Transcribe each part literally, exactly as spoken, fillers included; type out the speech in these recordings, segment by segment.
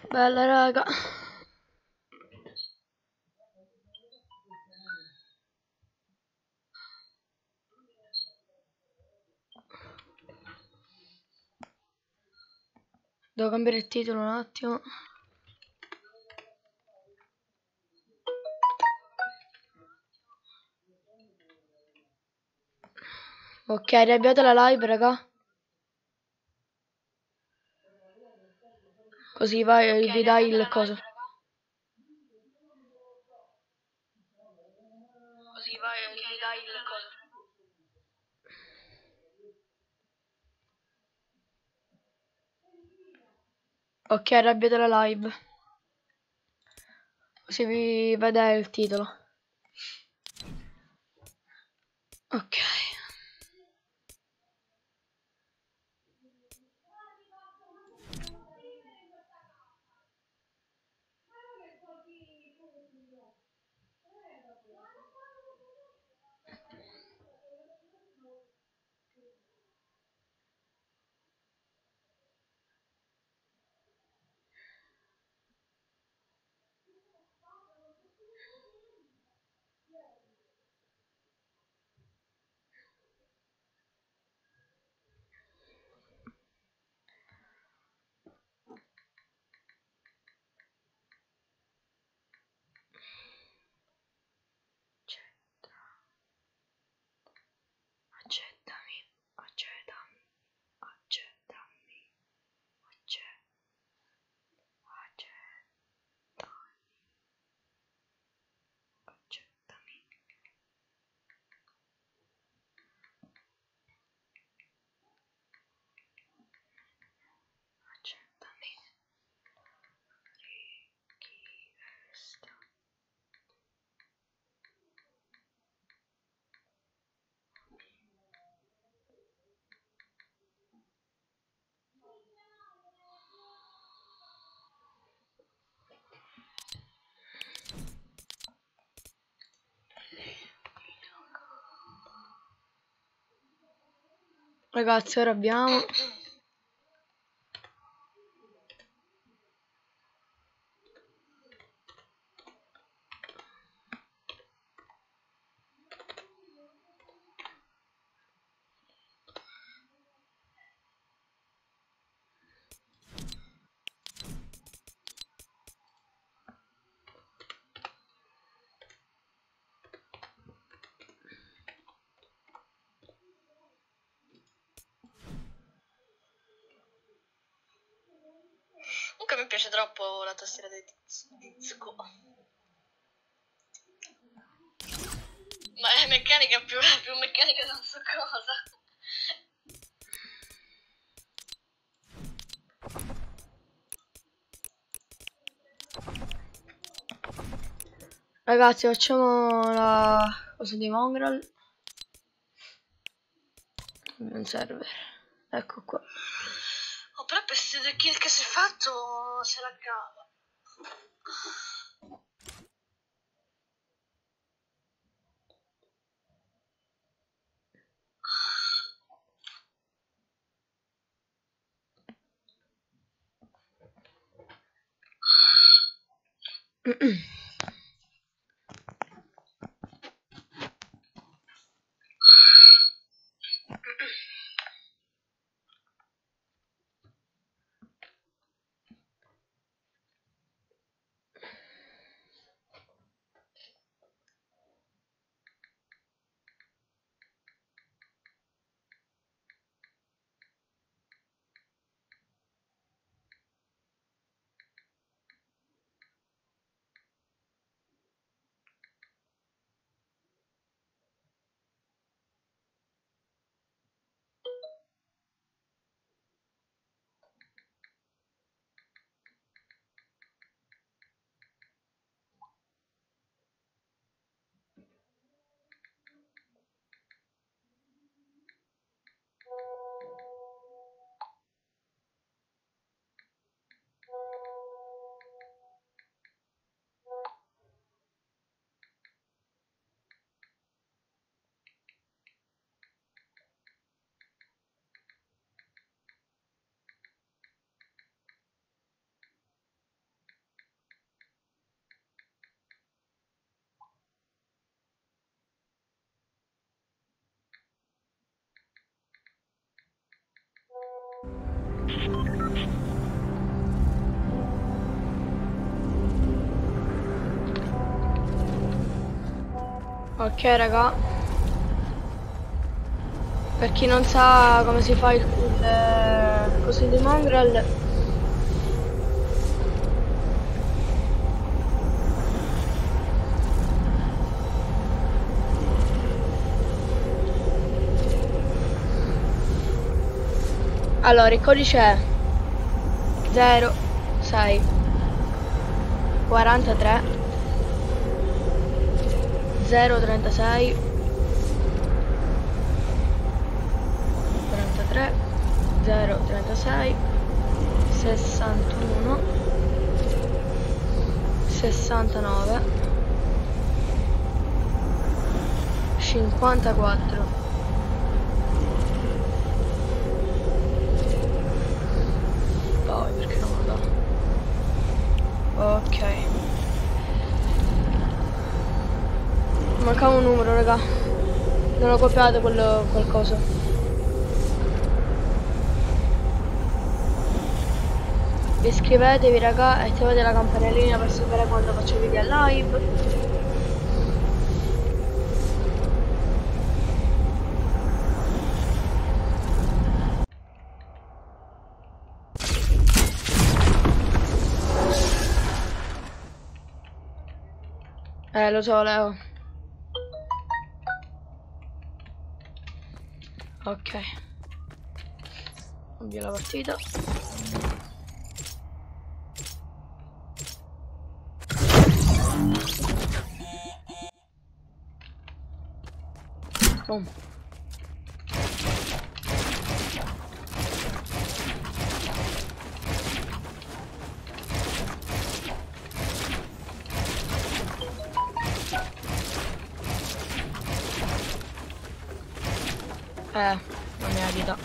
Bella raga. Devo cambiare il titolo un attimo. Ok, riavviate la live raga. Così vai, okay, vi dai il coso. Così vai, okay, vi dai il coso. Ok, arrabbiate la live. Così vi vede il titolo. Ok. Accettami, accettami, accettami, accettami, accettami. Accettami. Richiesta. Ragazzi, ora abbiamo Comunque mi piace troppo la tastiera di disco. Ma è meccanica più, più meccanica non so cosa. Ragazzi, facciamo la cosa di Mongrel. Un server. Ecco qua. Oh, però per queste kill che si è fatto se la cava. Ok raga, per chi non sa come si fa il, il coso di mongrel, allora il codice è zero sei quarantatré zero trentasei quarantatré zero trentasei sessantuno sessantanove cinquantaquattro poi perché non lo do. Ok, mancava un numero raga, non ho copiato quello qualcosa. Iscrivetevi raga e attivate la campanellina per sapere quando faccio video live. Eh lo so Leo. Ok, avvio la partita. Boom. Eh, la mia vita.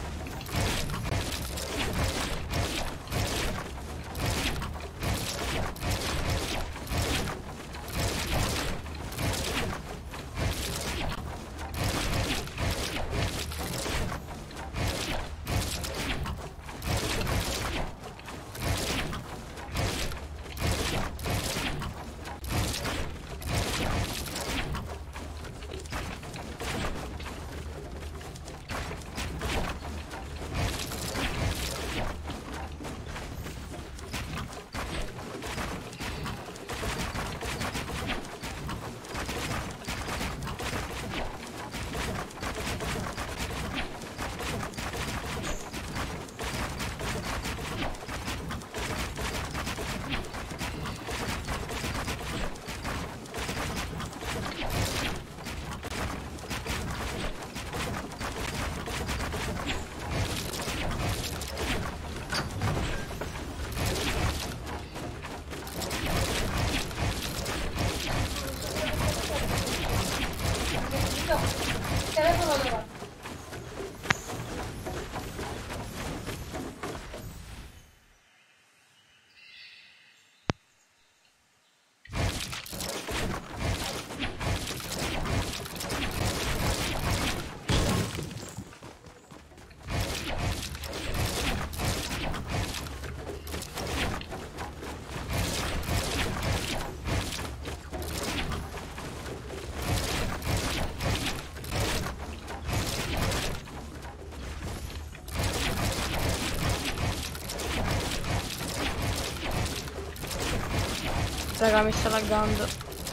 Raga, mi sta laggando.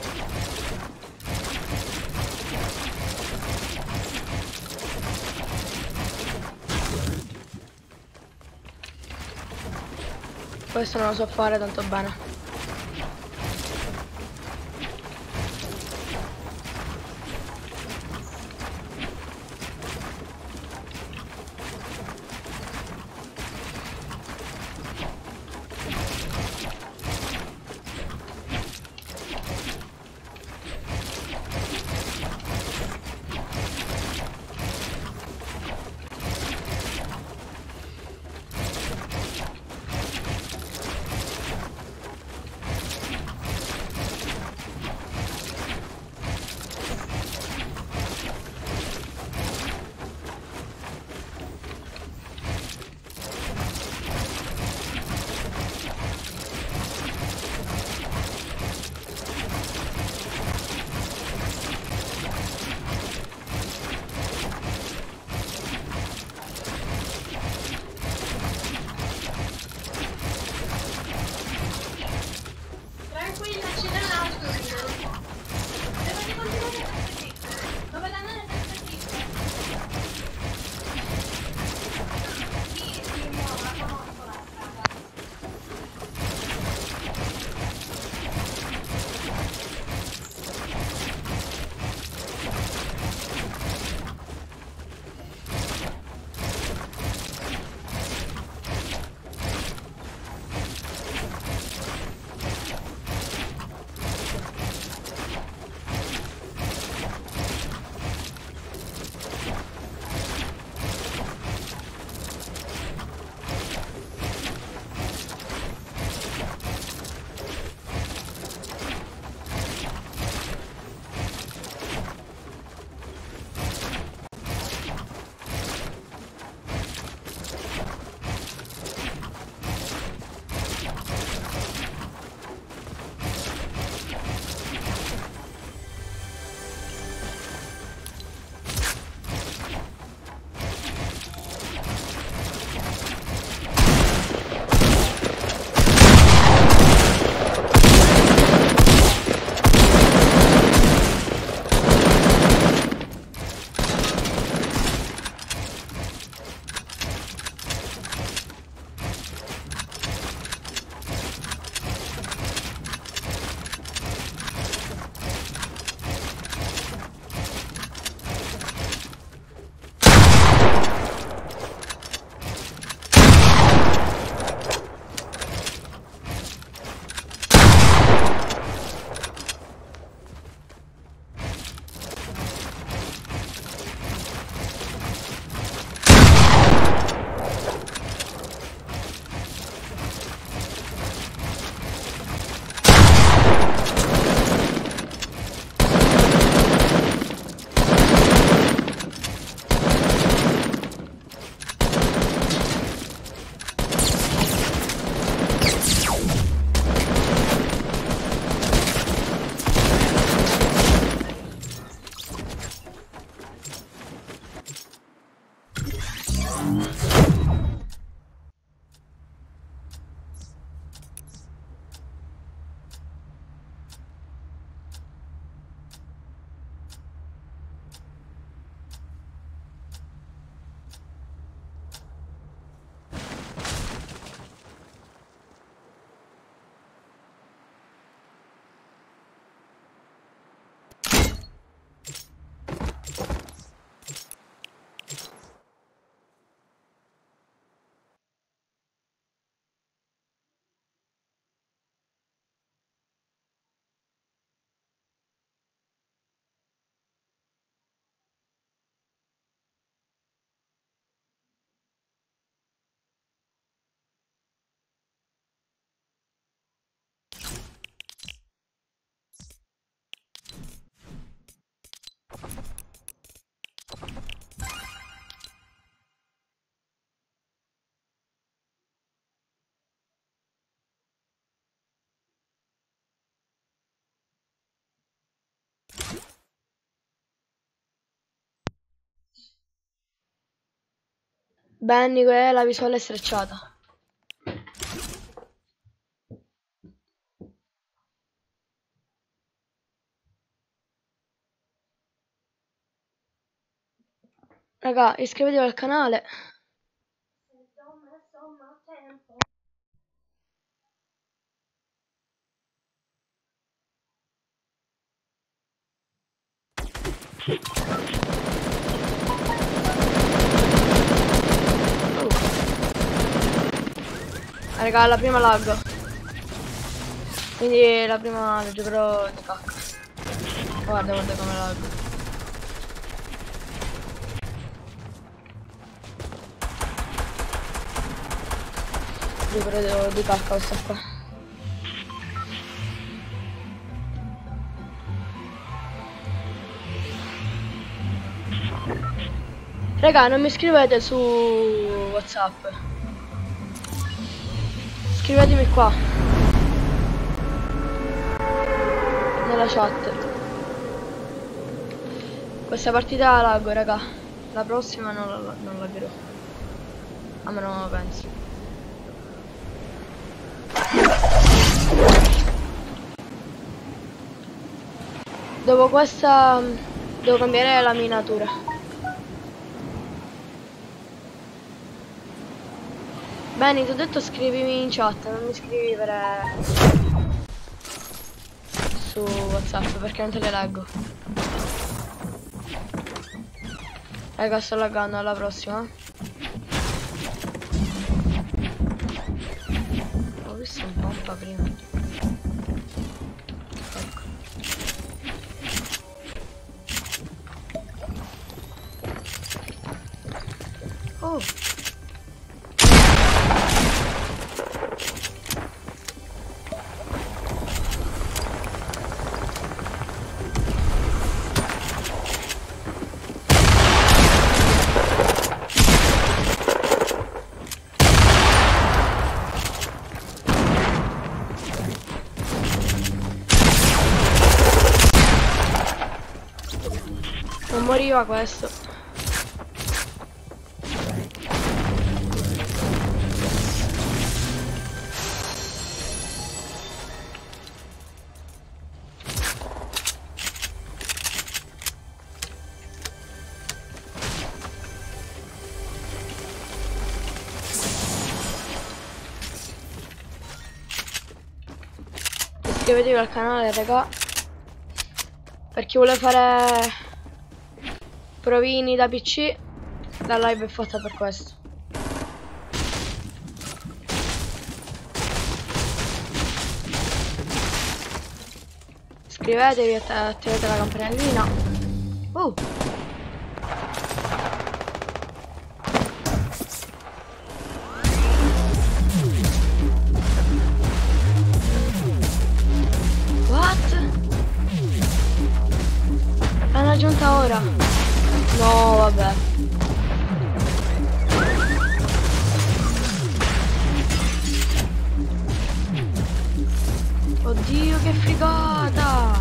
Questo non lo so fare tanto bene. Benny, quella è la visuale strecciata. Raga, iscrivetevi al canale. Oh. Raga, la prima lag. Quindi la prima la giocherò di cacca. Guarda, guarda come lag. Giocherò di cacca questa qua. Raga, non mi scrivete su WhatsApp. Scrivetemi qua nella chat. Questa partita la laggo, raga. La prossima non la, non laggerò. A me non lo penso. Dopo questa devo cambiare la miniatura. Bene, ti ho detto scrivimi in chat, non mi scrivere su WhatsApp perché non te le leggo. Raga, sto laggando, alla prossima. Ho visto un pompa prima. Ecco. Oh. Non moriva questo. Iscrivetevi al canale, raga. Per chi vuole fare provini da P C, la live è fatta per questo. Iscrivetevi, att attivate la campanellina. Oh! What? L'hanno aggiunta ora? No, vabbè. Oddio, che figata!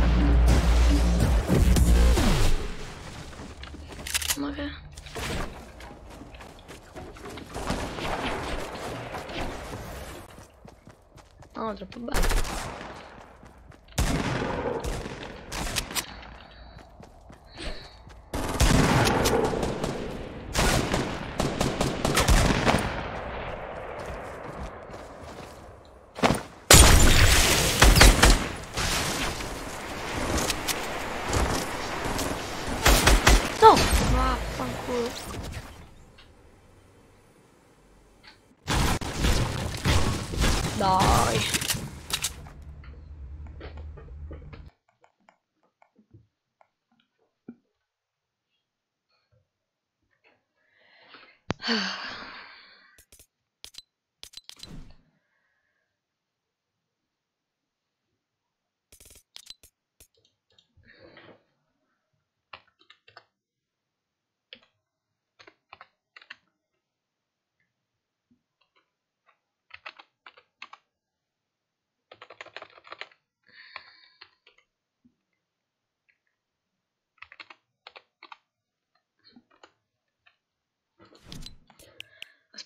Ma che... No, troppo bello. No! Vaffanculo. Dai.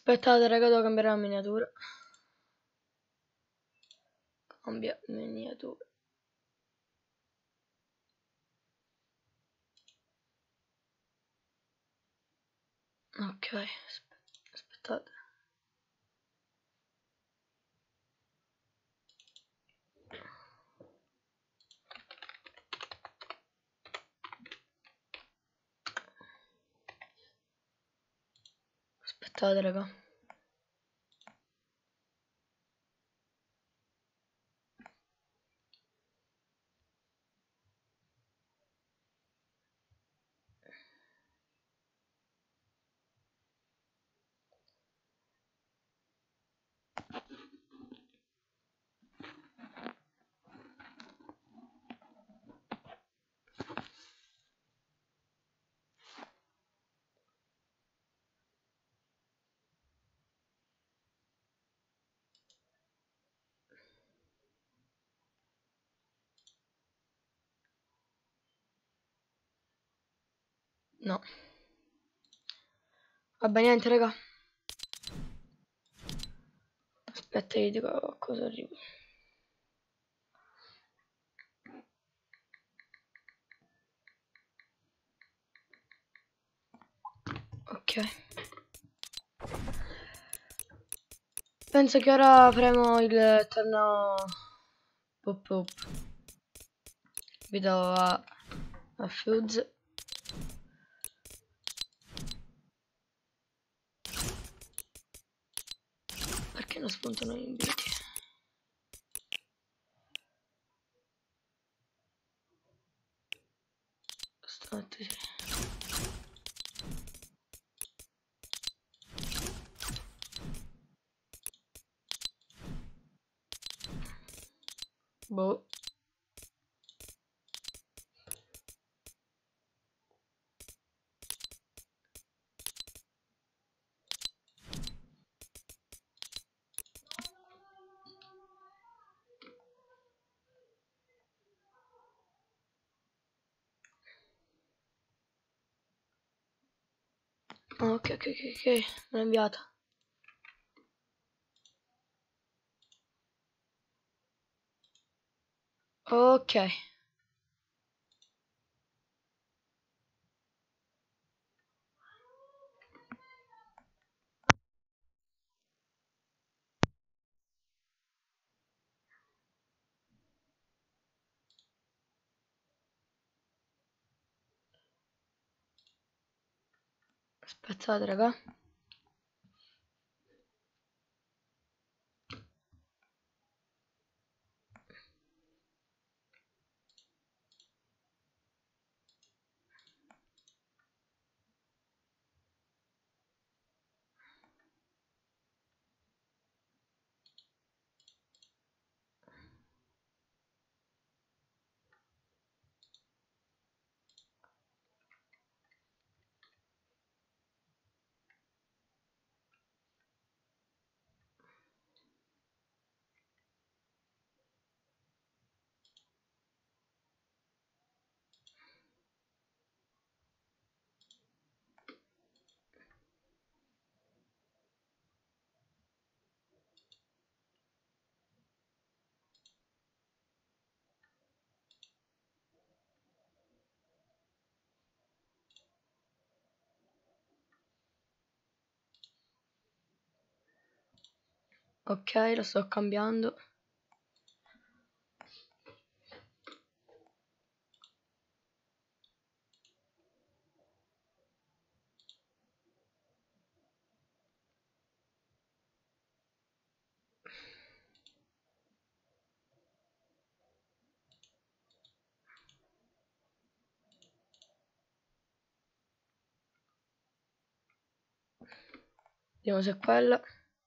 Aspettate raga, devo cambiare la miniatura. Cambia miniatura. Ok, aspettate. Aspettate raga. No. Vabbè, niente raga. Aspetta, io dico cosa arrivo. Ok. Penso che ora faremo il torneo pop up. Vi do a, a Fuse. Perché non spuntano gli inviti? State. Boh. Ok, ok, ok, ok, l'ho inviata. Ok. Aspettate, raga. Ok, lo sto cambiando. Vediamo se è quella.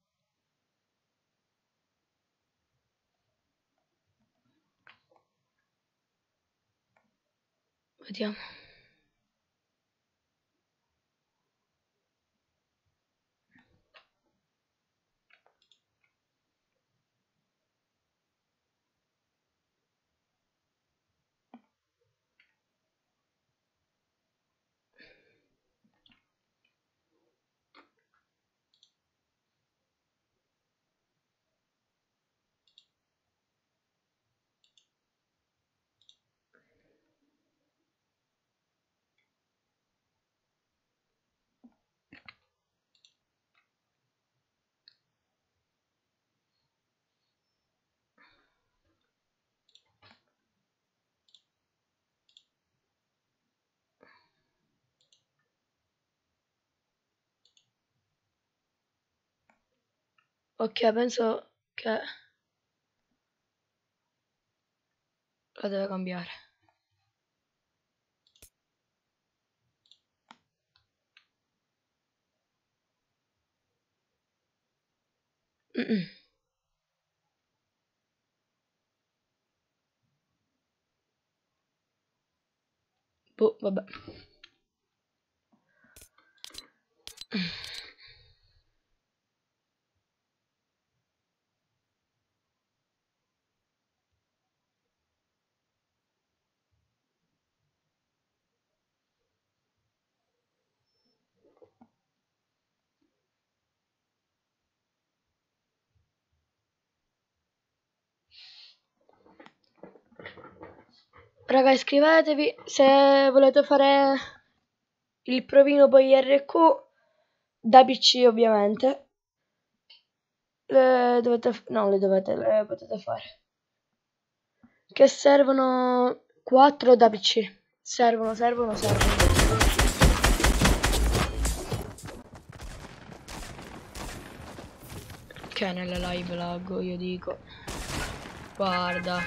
Vediamo. Ok, penso che la deve cambiare. Mm -mm. Boh, vabbè. Raga, iscrivetevi se volete fare il provino poi R Q da P C ovviamente. Le dovete, no, le dovete, le potete fare. Che servono quattro da P C. Servono, servono, servono. Che nelle live laggo, io dico. Guarda.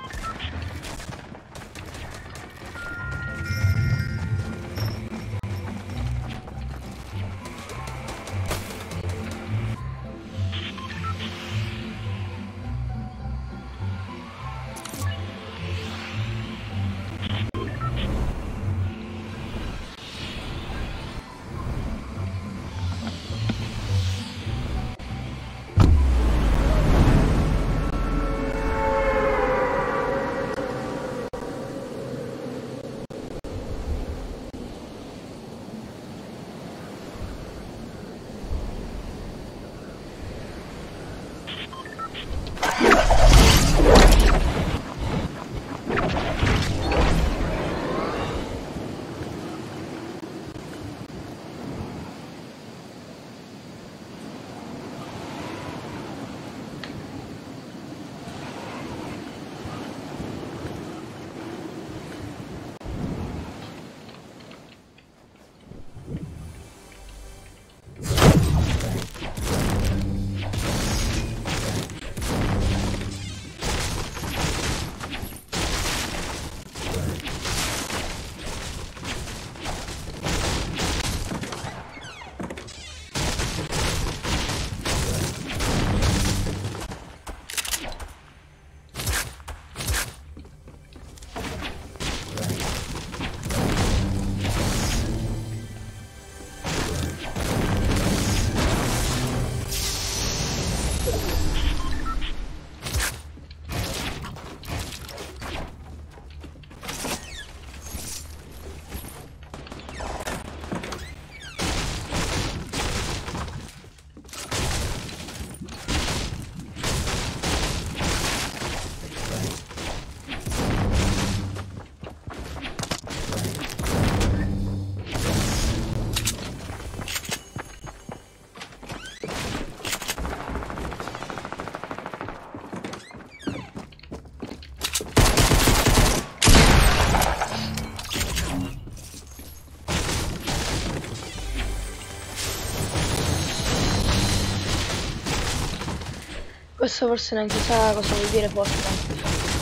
Questo forse neanche sa cosa vuol dire Fortnite.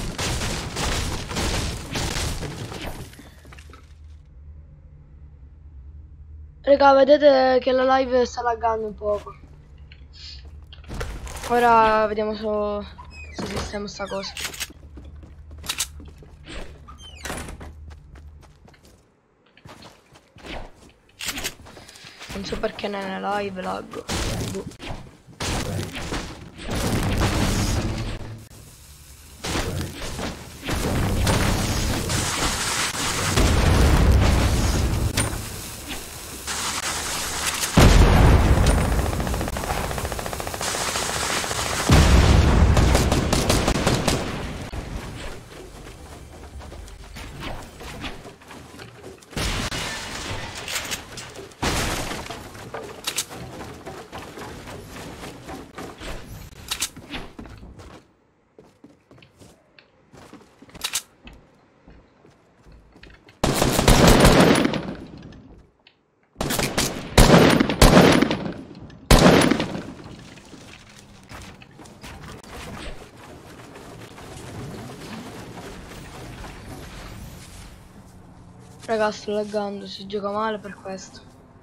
Raga, vedete che la live sta laggando un poco. Ora vediamo se, se sistema sta cosa. Non so perché nella live laggo. Boh. Raga, sto laggando, si gioca male per questo.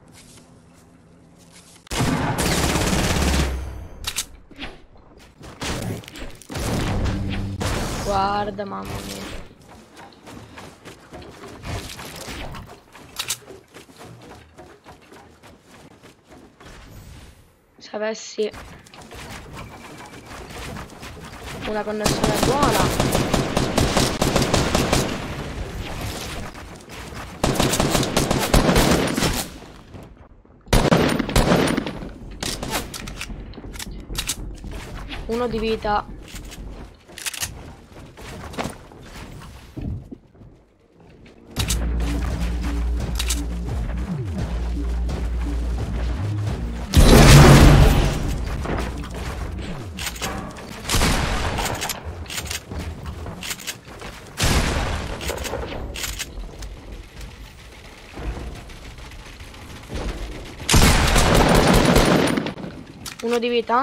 Guarda, mamma mia. Se avessi una connessione buona. Uno di vita. Uno di vita.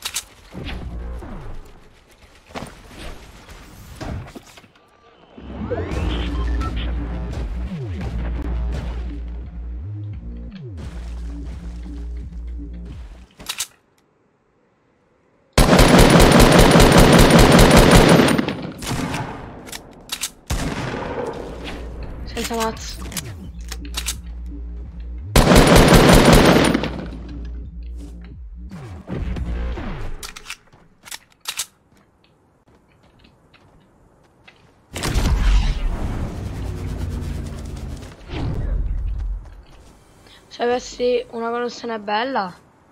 Senza mazzo. Se avessi una connessione bella.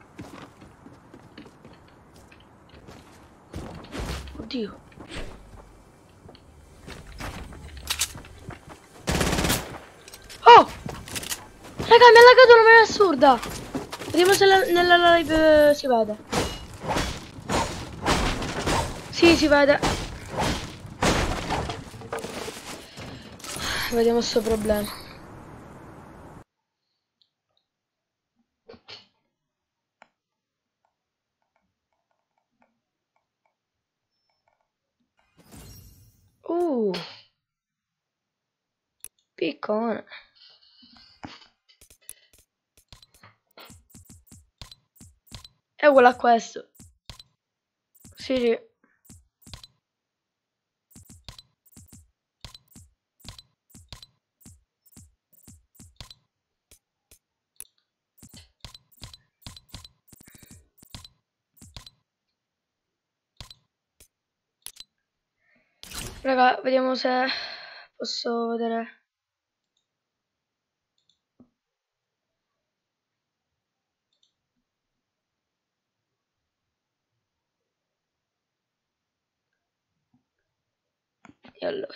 Oddio. Oh! Raga, mi ha lagato una maniera assurda. Vediamo se la, nella live eh, si vede. Sì, si vede. Vediamo sto problema. Uh. Piccone. È uguale a questo. Sì, sì. Raga, vediamo se posso vedere. E allora.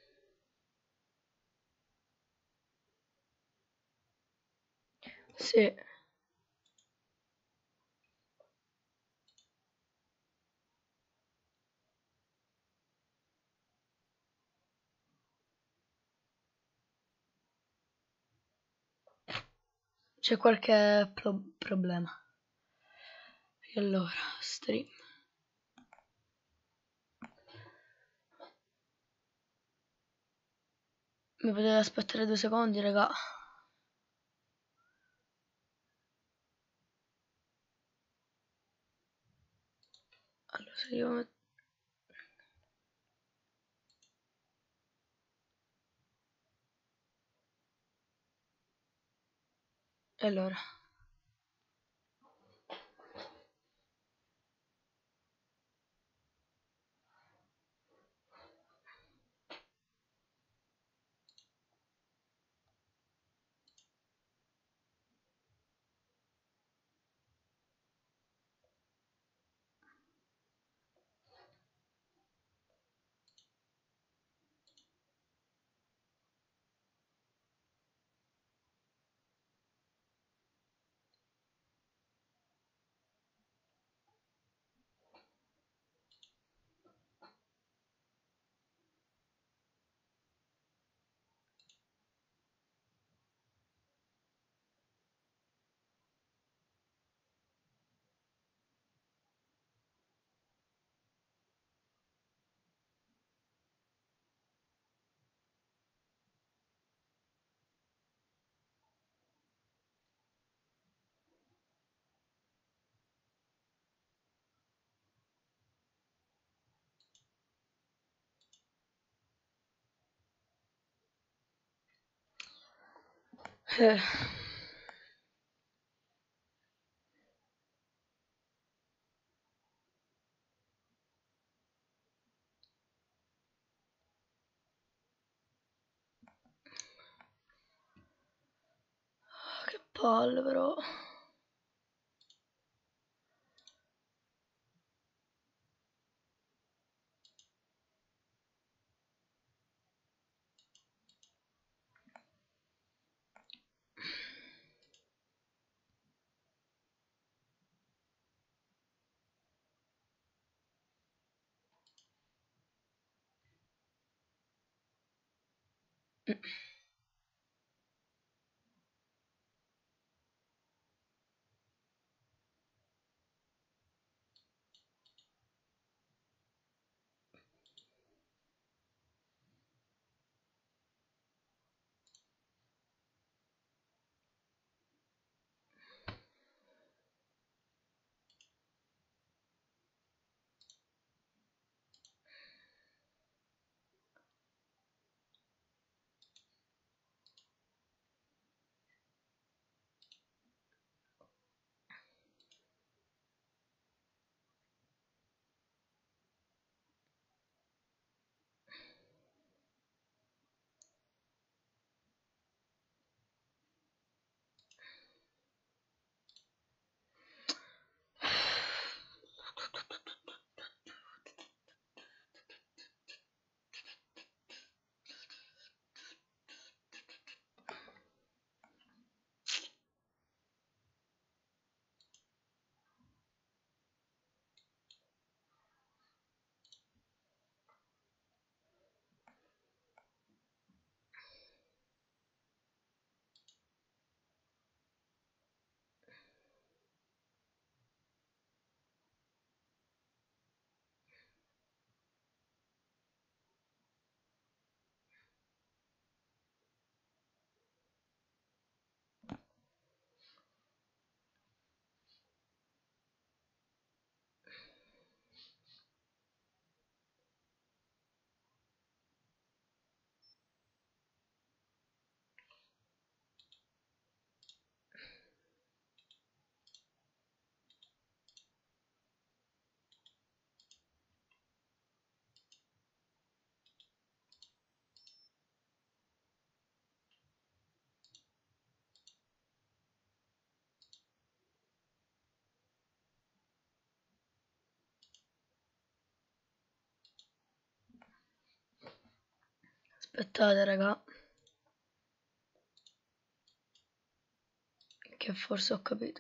Sì. C'è qualche pro problema. E allora, stream. Mi potete aspettare due secondi, raga. Allora, se io... E allora. Eh. Che palle però. Aspettate, raga. Che forse ho capito.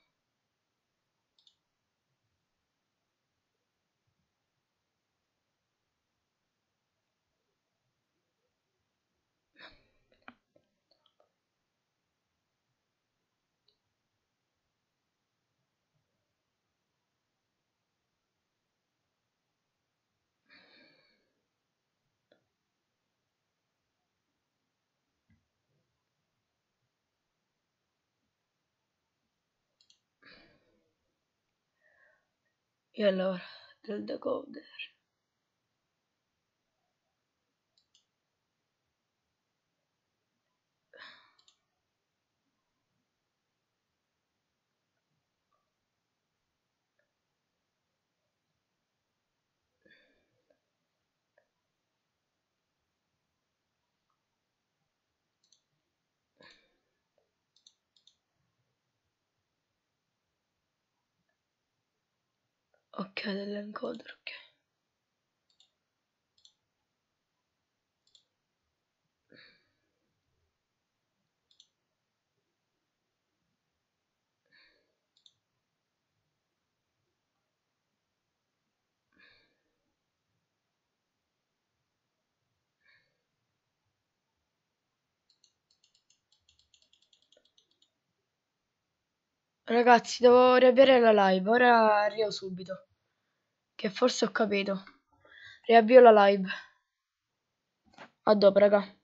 E allora, del decoder. Ok, dell'encoder, ok. Ragazzi, devo riavviare la live. Ora arrivo subito. Che forse ho capito. Riavvio la live. A dopo, raga.